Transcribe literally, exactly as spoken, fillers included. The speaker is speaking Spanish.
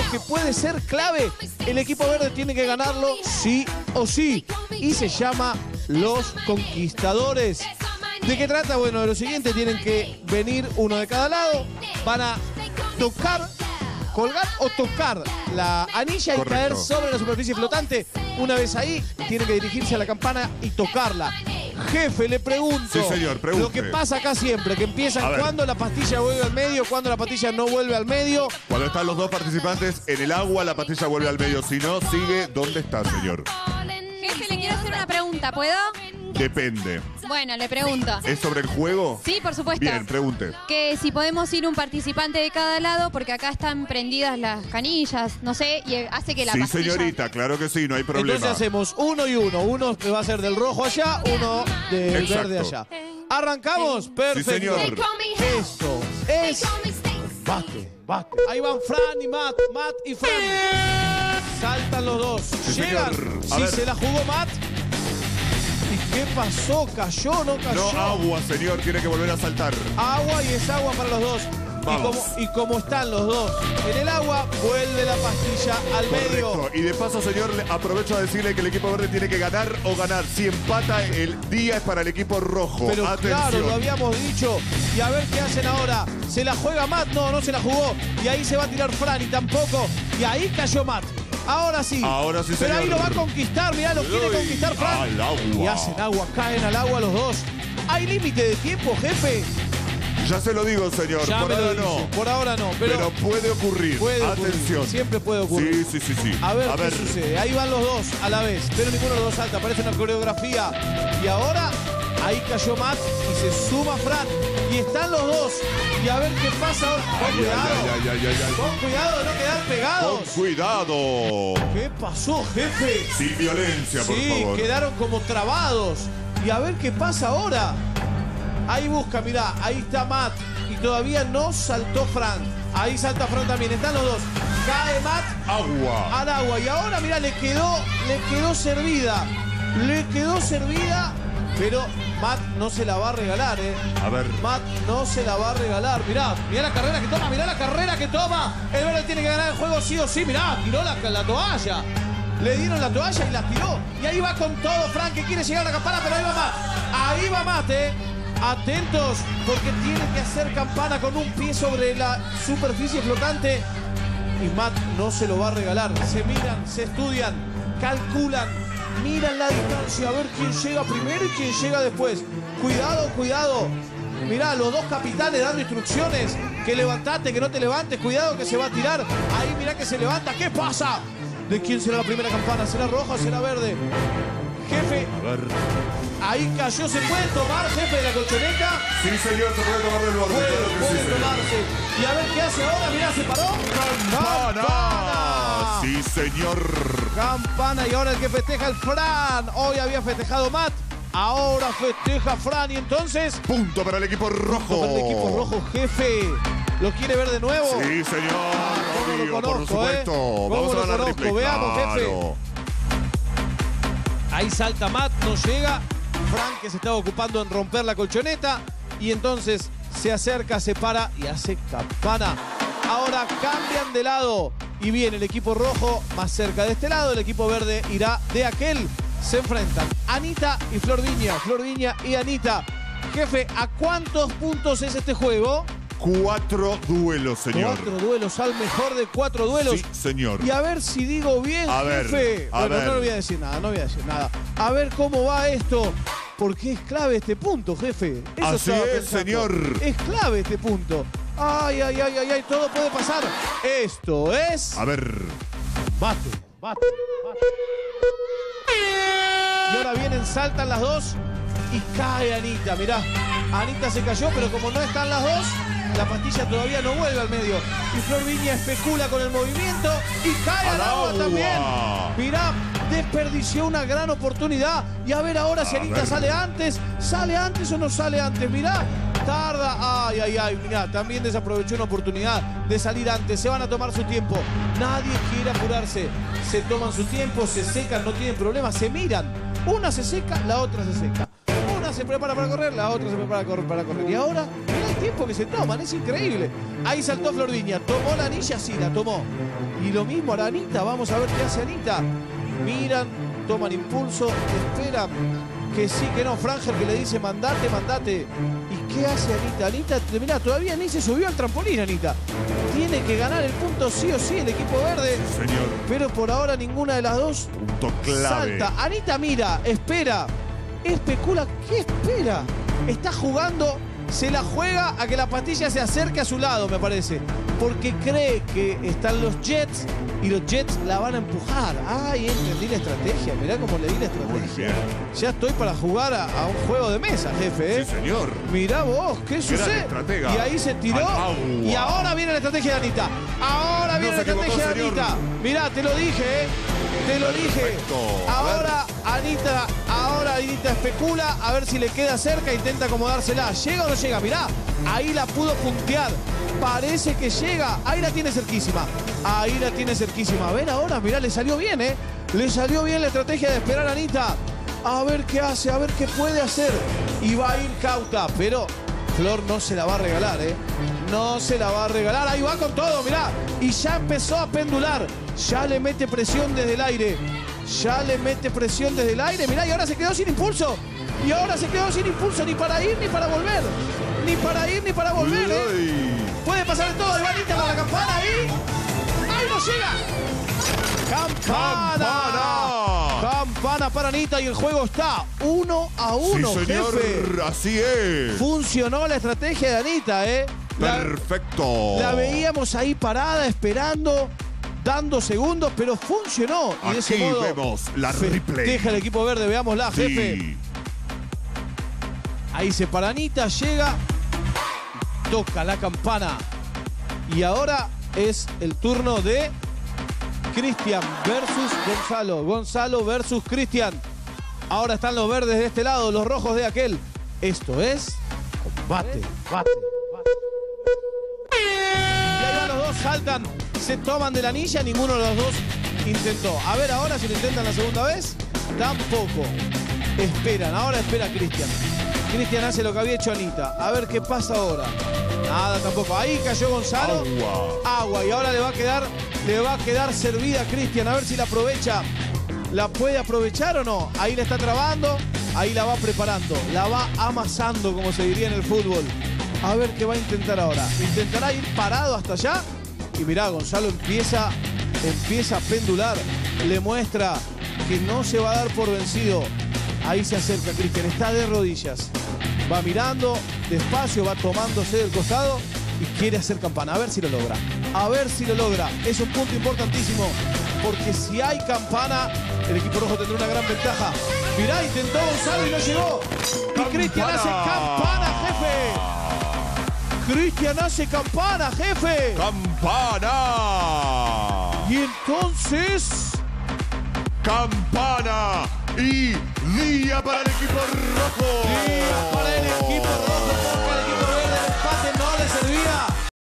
que puede ser clave. El equipo verde tiene que ganarlo sí o sí. Y se llama Los Conquistadores. ¿De qué trata? Bueno, de lo siguiente, tienen que venir uno de cada lado. Van a tocar, colgar o tocar la anilla y caer sobre la superficie flotante. Una vez ahí, tienen que dirigirse a la campana y tocarla. Jefe, le pregunto. Sí, señor, pregunte. Lo que pasa acá siempre, que empiezan cuando la pastilla vuelve al medio, cuando la pastilla no vuelve al medio. Cuando están los dos participantes en el agua, la pastilla vuelve al medio. Si no, sigue donde está, señor. Jefe, le quiero hacer una pregunta, ¿puedo? Depende. Bueno, le pregunto. ¿Es sobre el juego? Sí, por supuesto. Bien, pregunte. Que si podemos ir un participante de cada lado, porque acá están prendidas las canillas, no sé, y hace que la Sí, pastilla... señorita, claro que sí, no hay problema. Entonces hacemos uno y uno. Uno va a ser del rojo allá, uno del Exacto. verde allá. ¿Arrancamos? Perfecto. Sí, señor. Esto es... Bate, bate. Ahí van Fran y Matt, Matt y Fran. Saltan los dos. Sí, Llegan. señor. A Sí, ver. se la jugó Matt. ¿Y qué pasó? ¿Cayó o no cayó? No, agua, señor, tiene que volver a saltar. Agua y es agua para los dos. Y Vamos. como, y como están los dos en el agua, vuelve la pastilla al medio. Correcto. Y de paso, señor, le aprovecho a decirle que el equipo verde tiene que ganar o ganar. Si empata, el día es para el equipo rojo. Pero Atención. claro, lo habíamos dicho. Y a ver qué hacen ahora. ¿Se la juega Matt? No, no se la jugó. Y ahí se va a tirar Fran y tampoco. Y ahí cayó Matt. Ahora sí. Ahora sí, Pero señor. ahí lo va a conquistar. Mirá, lo quiere Uy, conquistar Fran. al agua. Y hacen agua, caen al agua los dos. ¿Hay límite de tiempo, jefe? Ya se lo digo, señor. Ya Por me lo ahora dice. no. Por ahora no. Pero, Pero puede ocurrir. puede ocurrir. Atención. Siempre puede ocurrir. Sí, sí, sí, sí. A ver qué sucede. Ahí van los dos a la vez. Pero ninguno de los dos salta. Parece una coreografía. Y ahora, ahí cayó Matt y se suma Fran. Y están los dos. Y a ver qué pasa ahora. Con Ay, cuidado. ay, ay, ay, ay, ay. Con cuidado de no quedar Con pegados. cuidado. ¿Qué pasó, jefe? Sin violencia, por Sí, favor. quedaron como trabados. Y a ver qué pasa ahora. Ahí busca, mirá. Ahí está Matt. Y todavía no saltó Fran. Ahí salta Fran también. Están los dos. Cae Matt Agua. al agua. Y ahora, mirá, le quedó, le quedó servida. Le quedó servida. Pero Matt no se la va a regalar, ¿eh? A ver. Matt no se la va a regalar. Mirá, mirá la carrera que toma, mirá la carrera que toma. El verde tiene que ganar el juego sí o sí. Mirá, tiró la, la toalla. Le dieron la toalla y la tiró. Y ahí va con todo Fran, que quiere llegar a la campana, pero ahí va Matt. Ahí va Matt, ¿eh? Atentos, porque tiene que hacer campana con un pie sobre la superficie flotante. Y Matt no se lo va a regalar. Se miran, se estudian, calculan, miran la distancia a ver quién llega primero y quién llega después. Cuidado, cuidado. Mirá, los dos capitanes dando instrucciones. Que levantate, que no te levantes. Cuidado que se va a tirar. Ahí mirá que se levanta. ¿Qué pasa? ¿De quién será la primera campana? ¿Será roja o será verde? Jefe. A ver. Ahí cayó. ¿Se puede tomar, jefe de la colchoneta? Sí, señor, se puede tomar del borde. Puede, Claro que sí, puede señor. tomarse. Y a ver qué hace ahora. Mirá, se paró. ¡Campana! Sí, señor. Campana. Y ahora el que festeja el Fran. Hoy había festejado Matt. Ahora festeja Fran. Y entonces... Punto para el equipo rojo. Para el equipo rojo, jefe. ¿Lo quiere ver de nuevo? Sí, señor. ¿Cómo lo Obvio, conozco, por supuesto. eh? Vamos ¿Cómo a lo ver la conozco? replay. Veamos, jefe. Claro. Ahí salta Matt, no llega. Frank, que se estaba ocupando en romper la colchoneta. Y entonces se acerca, se para y hace campana. Ahora cambian de lado. Y viene el equipo rojo más cerca de este lado. El equipo verde irá de aquel. Se enfrentan Anita y Flor Viña. Flor Viña y Anita. Jefe, ¿a cuántos puntos es este juego? Cuatro duelos, señor. Cuatro duelos, al mejor de cuatro duelos. Sí, señor. Y a ver si digo bien, A ver, jefe. a bueno, ver. no le voy a decir nada, no voy a decir nada. A ver cómo va esto. Porque es clave este punto, jefe. Eso Así estaba es, pensando. señor. Es clave este punto. Ay, ay, ay, ay, ay, todo puede pasar. Esto es... A ver. Bate, bate, bate. Y ahora vienen, saltan las dos y cae Anita, mirá. Anita se cayó, pero como no están las dos, la pastilla todavía no vuelve al medio. Y Flor Viña especula con el movimiento y cae al, Al agua, agua. también. Mirá, desperdició una gran oportunidad. Y a ver ahora si A Anita ver. sale antes. ¿Sale antes o no sale antes? Mirá, tarda. Ay, ay, ay, mirá, también desaprovechó una oportunidad de salir antes. Se van a tomar su tiempo. Nadie quiere apurarse. Se toman su tiempo, se secan, no tienen problema, se miran. Una se seca, la otra se seca. Una se prepara para correr, la otra se prepara para correr. Para correr. Y ahora, mirá tiempo que se toman, es increíble. Ahí saltó Florviña, tomó la anilla, sí, la tomó. Y lo mismo a Anita, vamos a ver qué hace Anita. Miran, toman impulso, esperan que sí, que no. Frangel que le dice, mandate, mandate. ¿Y qué hace Anita? Anita, mirá, todavía ni se subió al trampolín, Anita. Tiene que ganar el punto sí o sí el equipo verde. Señor. Pero por ahora ninguna de las dos Punto clave. salta. Anita mira, espera, especula. ¿Qué espera? Está jugando, se la juega a que la pastilla se acerque a su lado, me parece. Porque cree que están los Jets y los Jets la van a empujar. Ay, entendí la estrategia. Mirá cómo le di la estrategia. Ya estoy para jugar a, a un juego de mesa, jefe. ¿eh? Sí, señor. Mirá vos, ¿qué sucede? Estratega. Y ahí se tiró. Y ahora viene la estrategia de Anita. Ahora viene No la se estrategia equivocó, de Anita. Mirá, te lo dije, ¿eh? Te lo dije. Perfecto. Ahora Anita, ahora Anita especula a ver si le queda cerca, intenta acomodársela. ¿Llega o no llega? Mirá, ahí la pudo puntear. Parece que llega. Ahí la tiene cerquísima. Ahí la tiene cerquísima. Ven ahora, mirá, le salió bien, ¿eh? Le salió bien la estrategia de esperar a Anita. A ver qué hace, a ver qué puede hacer. Y va a ir cauta, pero Flor no se la va a regalar, ¿eh? No se la va a regalar. Ahí va con todo, mirá. Y ya empezó a pendular. Ya le mete presión desde el aire. Ya le mete presión desde el aire. Mirá, y ahora se quedó sin impulso. Y ahora se quedó sin impulso ni para ir ni para volver. Ni para ir ni para volver, ¿eh? Puede pasar de todo. Ivanita para la campana ahí. ¡Ahí no llega! ¡Campana! ¡Campana! Campana para Anita y el juego está uno a uno, sí, señor. jefe. Así es. Funcionó la estrategia de Anita, ¿eh? La, Perfecto. la veíamos ahí parada, esperando, dando segundos, pero funcionó. Y de ese Aquí modo vemos la replay. deja el equipo verde, veámosla, Sí. jefe. Ahí se para Anita, llega, toca la campana. Y ahora es el turno de Cristian versus Gonzalo. Gonzalo versus Cristian. Ahora están los verdes de este lado, los rojos de aquel. Esto es combate, combate. Y ahí van los dos, saltan, se toman de la anilla, ninguno de los dos intentó. A ver ahora si lo intentan la segunda vez. Tampoco. Esperan, ahora espera Cristian. Cristian hace lo que había hecho Anita. A ver qué pasa ahora. Nada tampoco. Ahí cayó Gonzalo. Agua. Agua. Y ahora le va a quedar, le va a quedar servida a Cristian. A ver si la aprovecha. ¿La puede aprovechar o no? Ahí la está trabando. Ahí la va preparando. La va amasando, como se diría en el fútbol. A ver qué va a intentar ahora. Intentará ir parado hasta allá. Y mirá, Gonzalo empieza, empieza a pendular. Le muestra que no se va a dar por vencido. Ahí se acerca Cristian, está de rodillas. Va mirando, despacio, va tomándose del costado y quiere hacer campana. A ver si lo logra. A ver si lo logra. Es un punto importantísimo. Porque si hay campana, el equipo rojo tendrá una gran ventaja. Mirá, intentó Gonzalo y no llegó. Y Cristian hace campana, jefe. Cristian hace campana, jefe. ¡Campana! Y entonces... ¡Campana! Y día para el equipo rojo. Día para el equipo rojo, porque al equipo verde el empate no le servía.